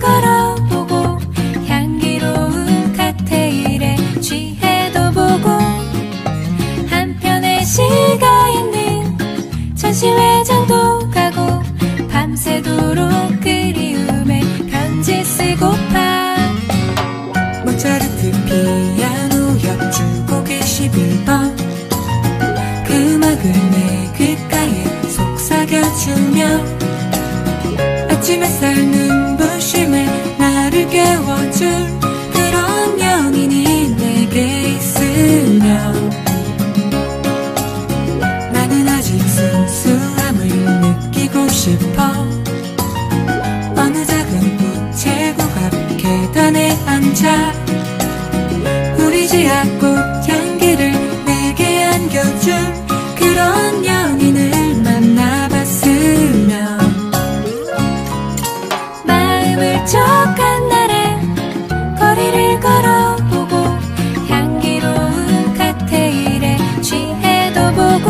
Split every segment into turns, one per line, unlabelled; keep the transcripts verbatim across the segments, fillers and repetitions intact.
걸어보고 향기로운 칵테일에 취해도 보고 한편에 시가 있는 전시회장도 가고 밤새도록 그리움에 편지 쓰고파. 모차르트 피아노 옆주곡 이십일 번 그 음악을 내 귓가에 속삭여주며 아침 햇살 눈부심에 나를 깨워줄 그런 연인이 내게 있으면 나는 아직 순수함을 느끼고 싶어. 어느 작은 우체국 앞 계단에 앉아 우리 지하꽃 향기를 내게 안겨줄 그런 연인을 만나봤으면. 마음을 쩍한 날에 거리를 걸어보고 향기로운 칵테일에 취해도 보고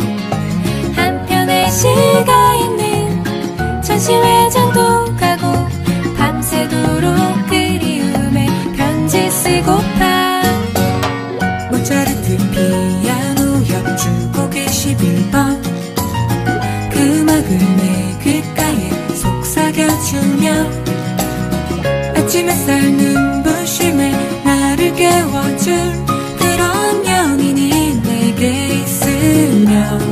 한편에 시가 있는 전시회장도 가고 밤새도록 그리움에 편지 쓰고파. 모차르트 피아노 옆주곡 이십일 번 그 음악을 내 귓가에 속삭여주며 아침 햇살 눈부심에 나를 깨워줄 그런 연인이 내게 있으면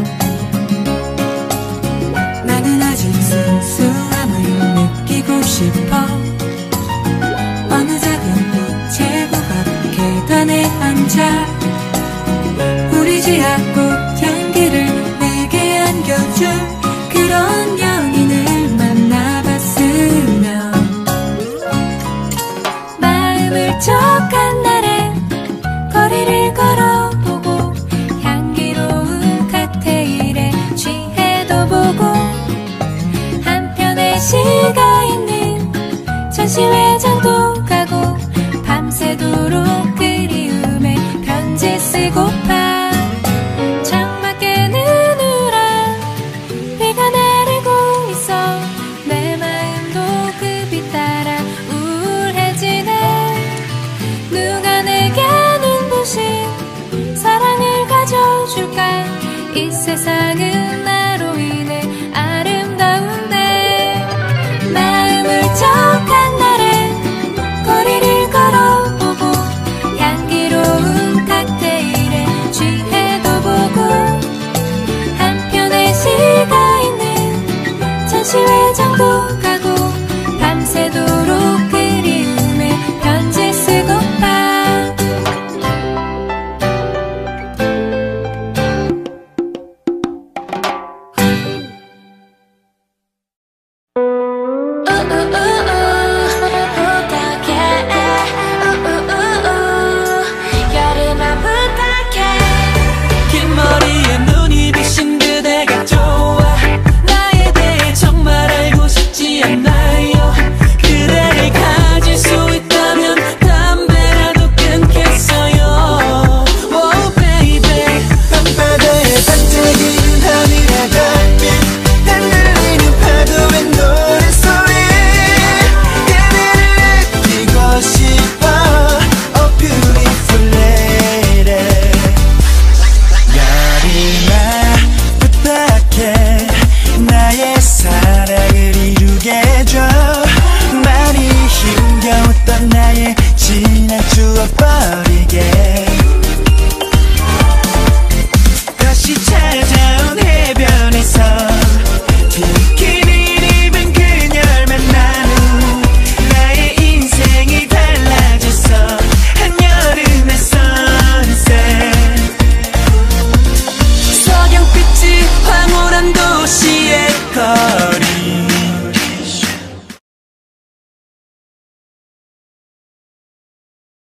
나는 아직 순수함을 느끼고 싶어. 어느 작은 우체국 앞 계단에 앉아 우리 지하꽃 향기를 내게 안겨줄 그런 연인을 만나봤으면. 마음을 쩍한 날에 거리를 걸어보고 향기로운 칵테일에 취해도 보고 한편에 시가 있는 전시회장도 가고 밤새도록 그리움에 편지 쓰고파. 창밖에 누누라 비가 내리고 있어 내 마음도 그 빛 따라 우울해지네. 누가 내게 눈부신 사랑을 가져줄까. 이 세상은 나로 인해 아름다운데. 마음을 쩍한 날에 거리를 걸어보고 향기로운 칵테일에 취해도 보고 한편에 시가 있는 전시회장도 가고 밤새도록 그리움에 편지 쓰고파.
버리게 다시 찾아